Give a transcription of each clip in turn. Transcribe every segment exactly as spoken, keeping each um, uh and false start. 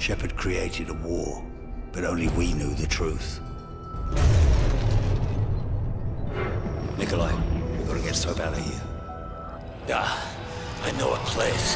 Shepard created a war, but only we knew the truth. Nikolai, we've got to get Soap out of here. Yeah, I know a place.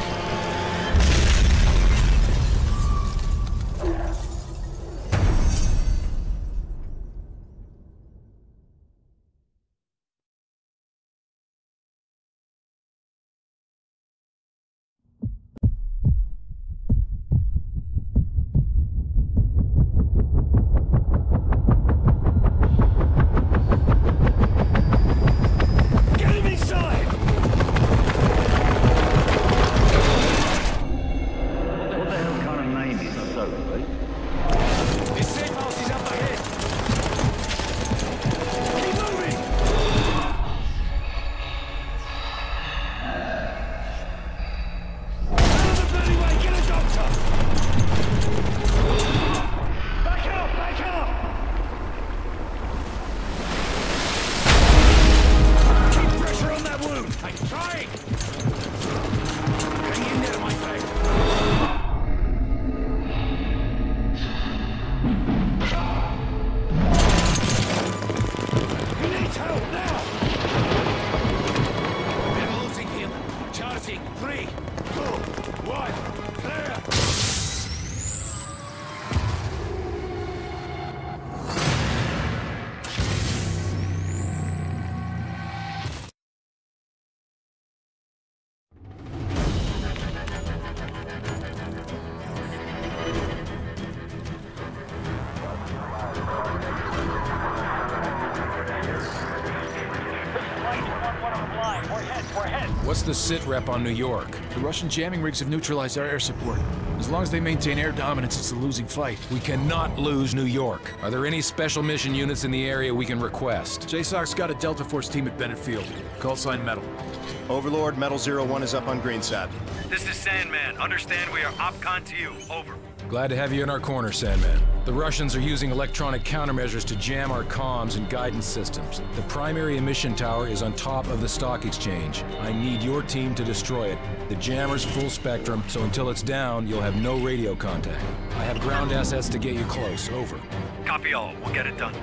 What's the sit rep on New York? The Russian jamming rigs have neutralized our air support. As long as they maintain air dominance, it's a losing fight. We cannot lose New York. Are there any special mission units in the area we can request? J SOC's got a Delta Force team at Bennett Field. Call sign Metal. Overlord, Metal Zero One is up on Greensat. This is Sandman. Understand we are OpCon to you. Over. Glad to have you in our corner, Sandman. The Russians are using electronic countermeasures to jam our comms and guidance systems. The primary emission tower is on top of the stock exchange. I need your team to destroy it. The jammer's full spectrum, so until it's down, you'll have no radio contact. I have ground assets to get you close. Over. Copy all. We'll get it done.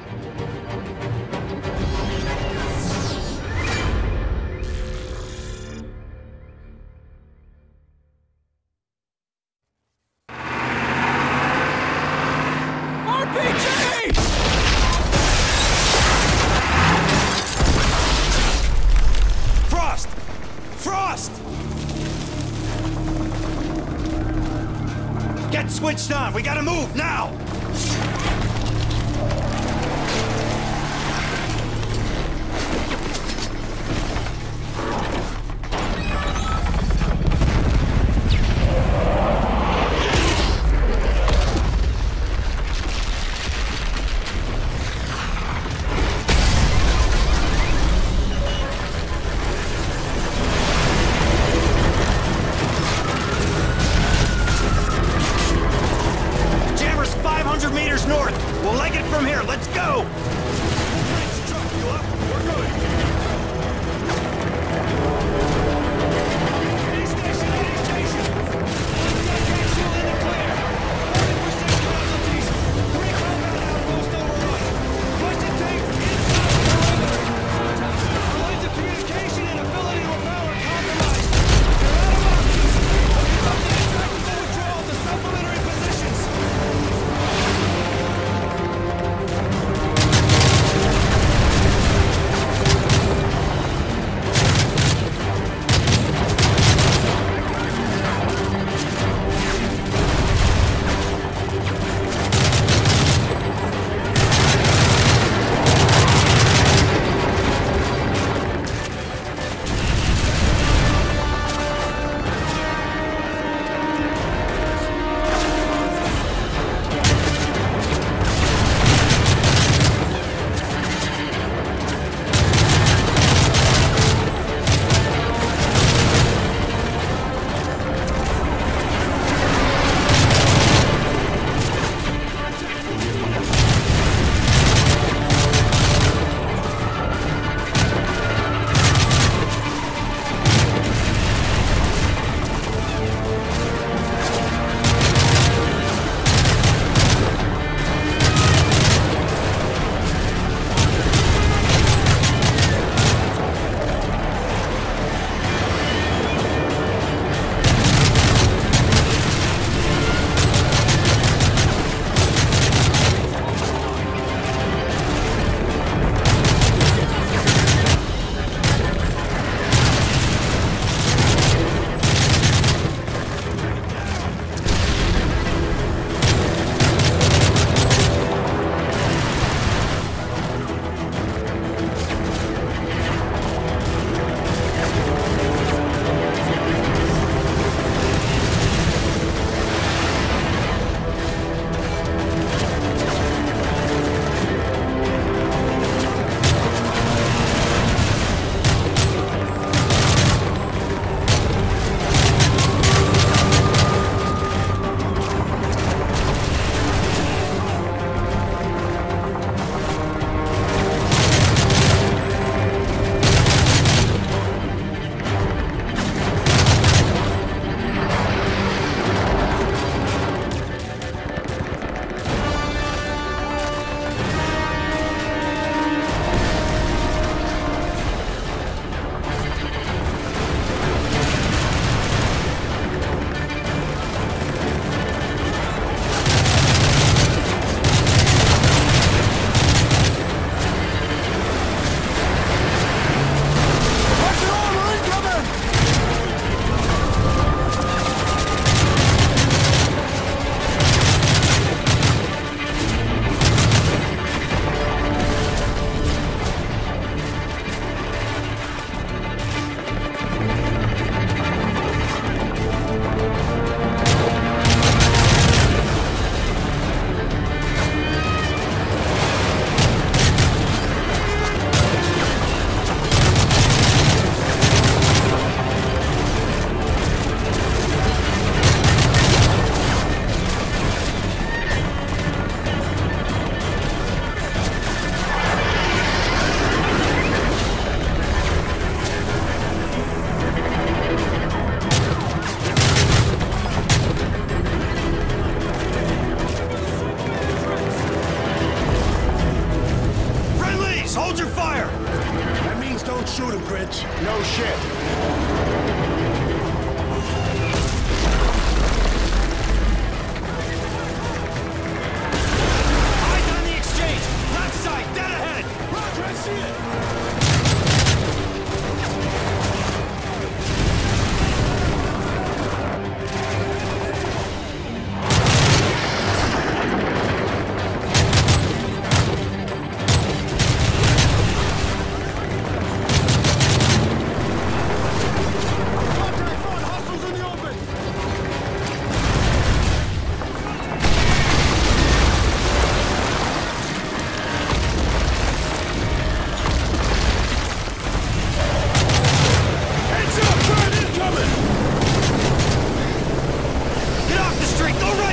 Switched on! We gotta move, now! five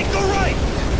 Take the right!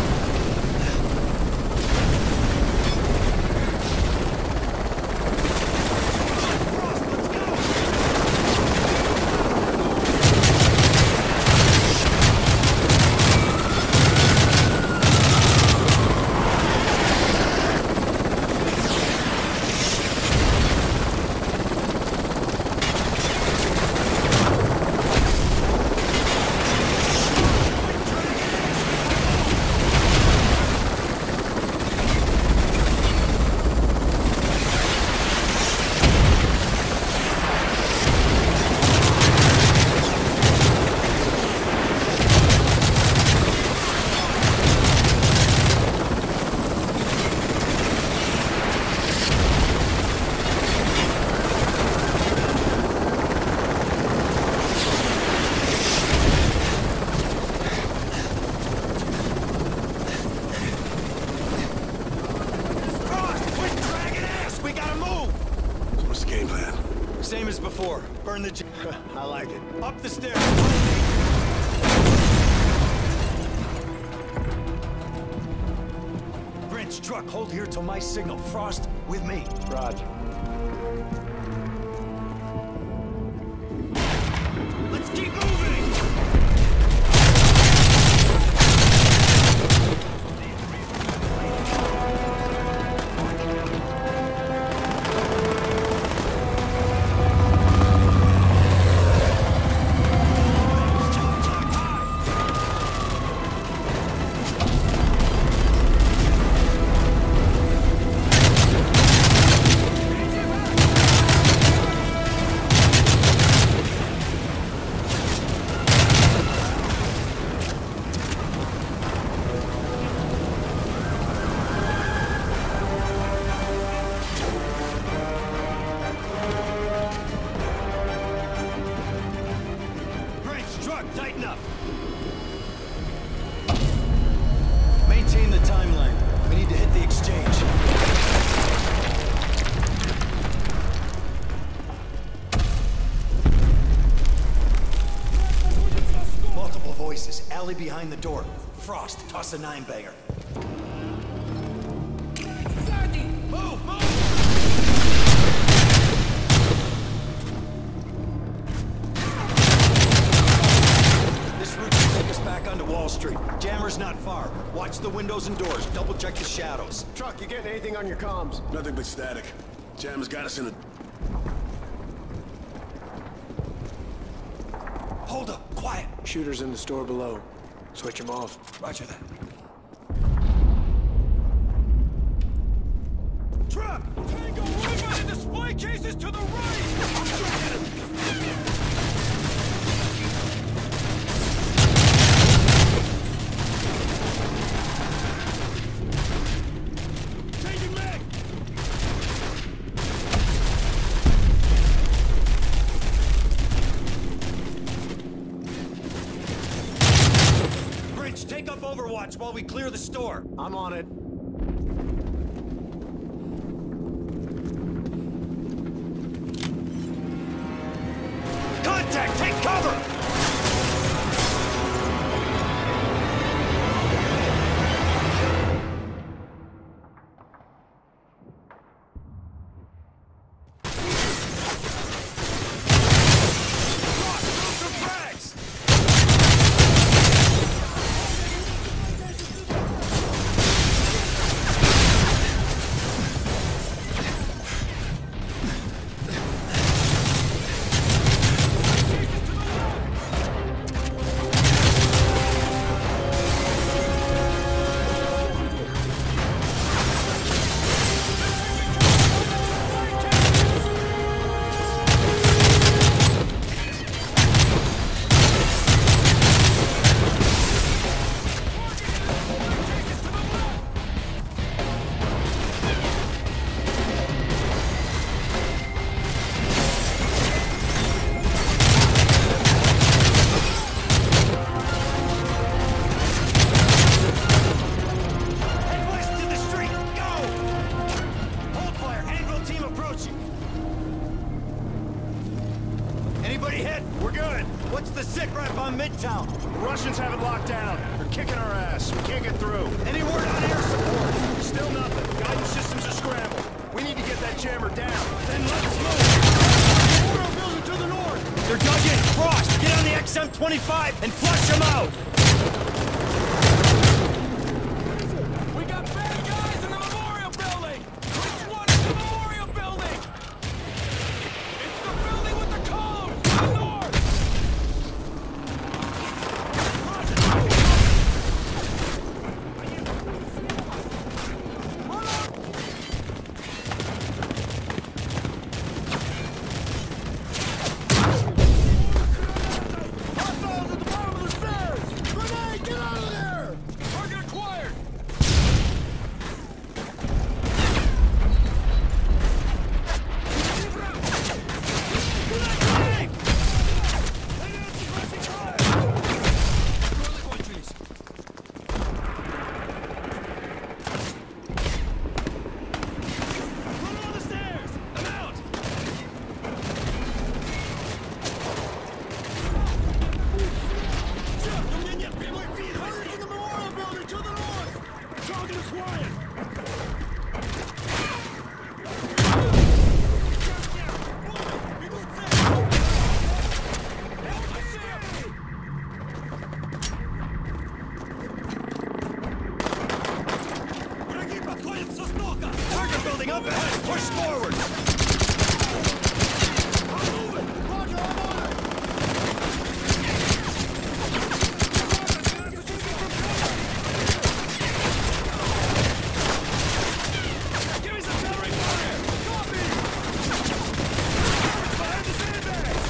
Same as before. Burn the... I like it. Up the stairs! Bridge, truck, hold here till my signal. Frost, with me. Roger. Let's keep moving! Tighten up! Maintain the timeline. We need to hit the exchange. Multiple voices. Alley behind the door. Frost, toss a nine-bagger. Move! Move! Onto Wall Street. Jammer's not far. Watch the windows and doors. Double check the shadows. Truck, you getting anything on your comms? Nothing but static. Jammer's got us in a... Hold up. Quiet. Shooters in the store below. Switch them off. Roger that. Truck! Tango movement! The display cases to the right! Take up Overwatch while we clear the store. I'm on it. Contact! Take cover! down. They're kicking our ass. We can't get through. Any word on air support? Still nothing. Guidance systems are scrambled. We need to get that jammer down. Then let's move. Memorial building to the north. They're dug in. Frost, get on the X M twenty-five and flush them out. We got bad guys in the memorial building. Which one is the memorial building? It's the building with the columns. To the north. Up ahead! Push forward! I'm moving! Roger, I'm on it! Give me some covering fire! Copy! Behind the sandbags!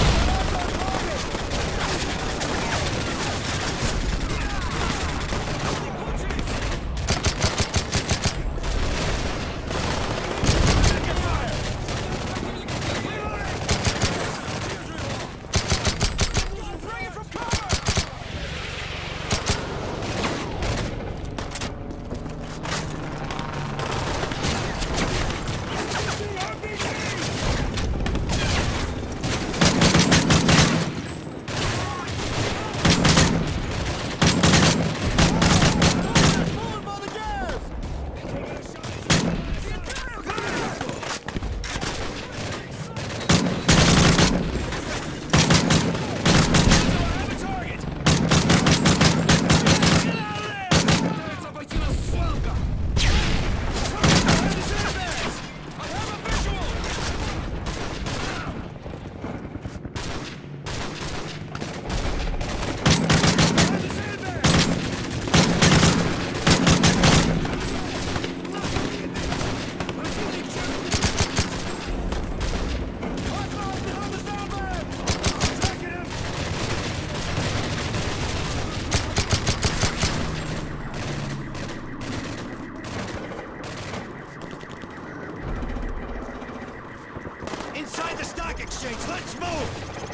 Inside the stock exchange, let's move!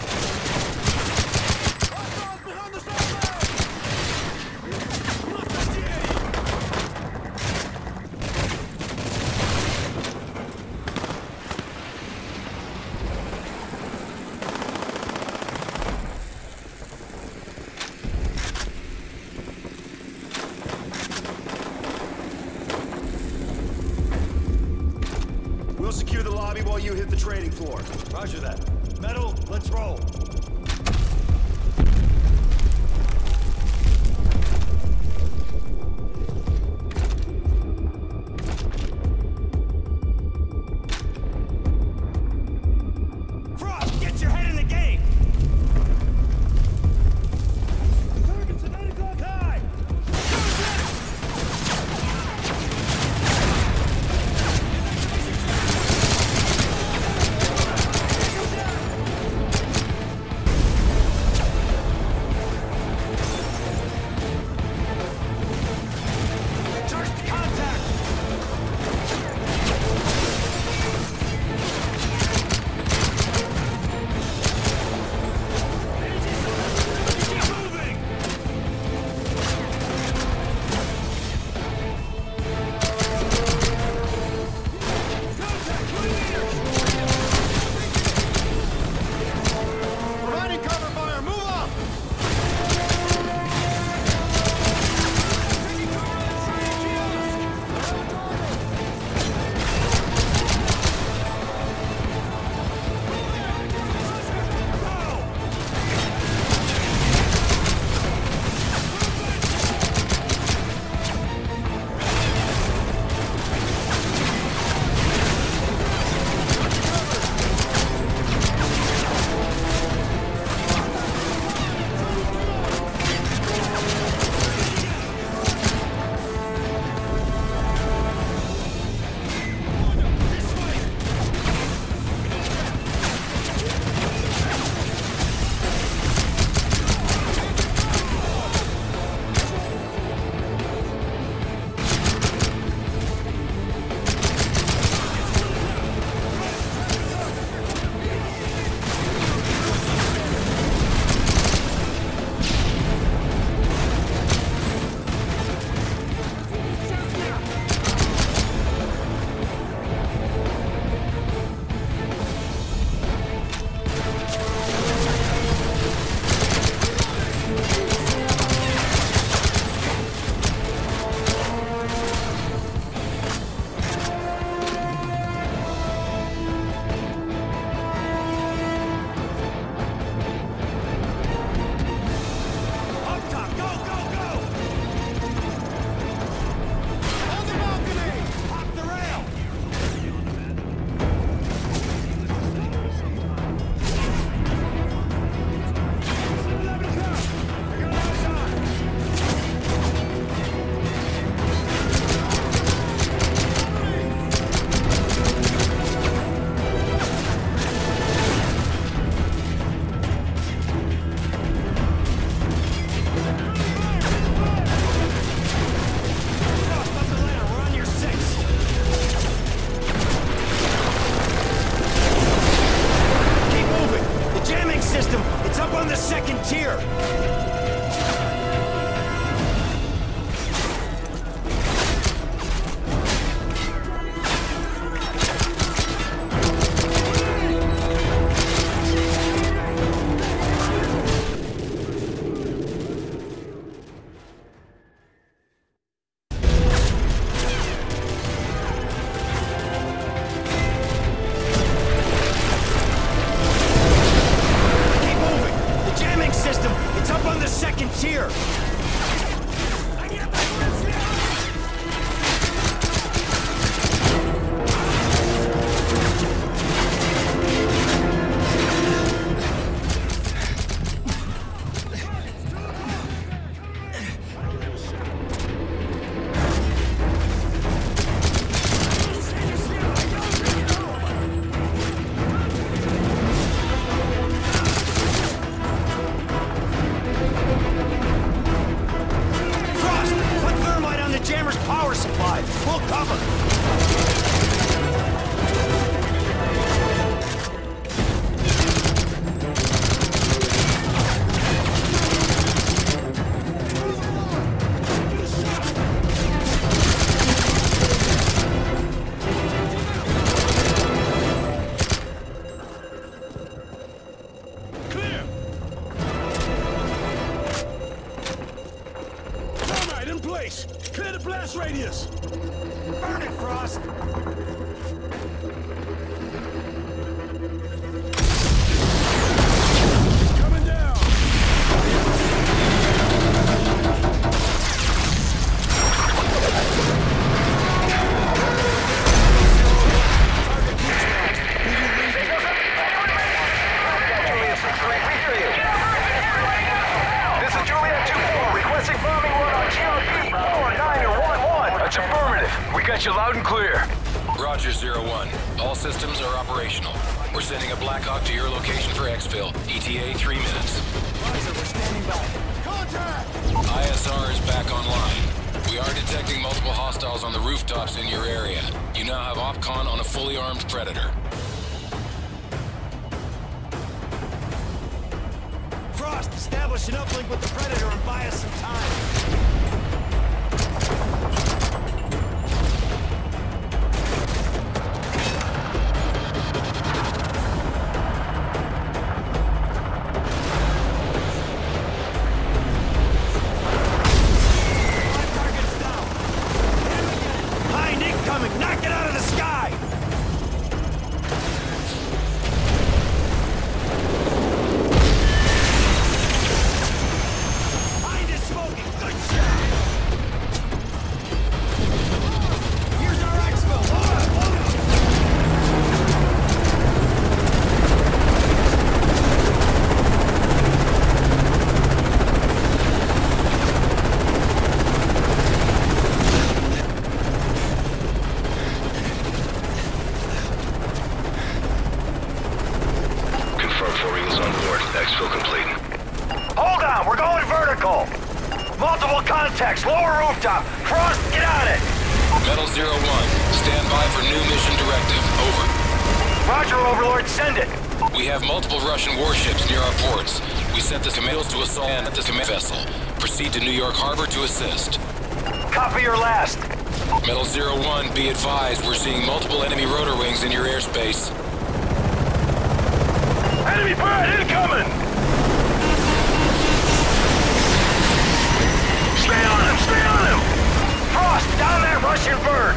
Hostiles behind the sandbags! We'll secure the lobby while you hit the trading floor. Roger that. Metal, let's roll. Frost, get your head in the game! Target's at nine o'clock high! power supply. We'll cover. Clear the blast radius! Burn it, Frost! Coming down! This is Juliet two four, requesting bombing run on G R P four nine one one. That's affirmative. We got you loud and clear. Roger, Zero One. All systems are operational. We're sending a Blackhawk to your location for exfil. E T A three minutes. Roger, we're standing by. Contact! I S R is back online. We are detecting multiple hostiles on the rooftops in your area. You now have OpCon on a fully armed Predator. Frost, establish an uplink with the Predator and buy us some time. Knock it out of the sky! Hind is smoking! Good shot! Here's our exfil! Load up! Load up! Hold on, we're going vertical! Multiple contacts, lower rooftop! Frost, get on it! Metal Zero One, stand by for new mission directive. Over. Roger, Overlord, send it! We have multiple Russian warships near our ports. We sent the commandos to assault at the command vessel. Proceed to New York Harbor to assist. Copy your last. Metal Zero One, be advised, we're seeing multiple enemy rotor wings in your airspace. Enemy bird incoming! Stay on him! Stay on him! Frost, down that Russian bird!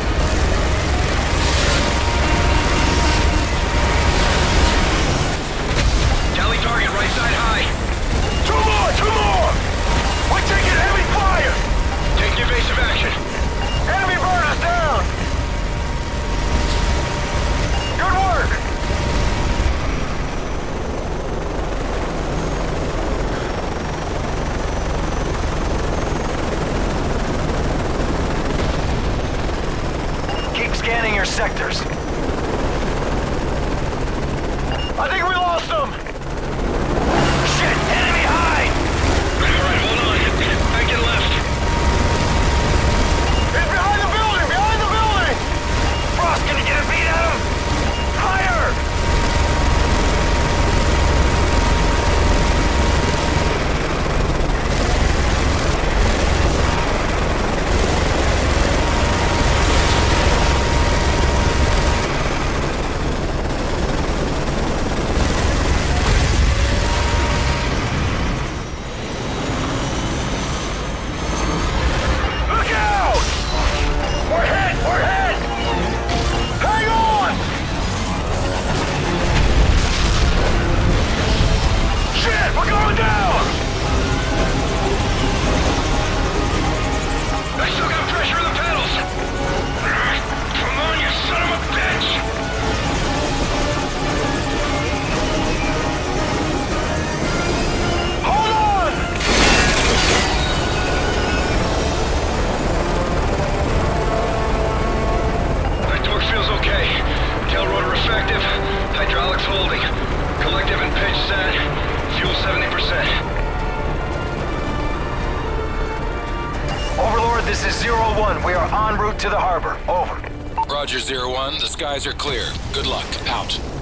Tally target, right side high. Two more! Two more! We're taking heavy fire! Take evasive action. Enemy bird is down! Good work! Scanning your sectors. I think we lost them! Shit! Enemy high! Alright, hold on. Back and left. He's behind the building! Behind the building! Frost, gonna get a beat at him? Higher! This is Zero One. We are en route to the harbor. Over. Roger, Zero One. The skies are clear. Good luck. Out.